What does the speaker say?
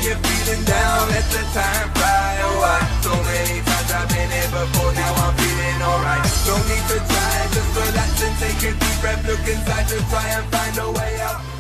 you're feeling down, let the time fly away. So many times I've been here before, now I'm feeling alright. No need to try, just relax and take a deep breath. Look inside to try and find a way out.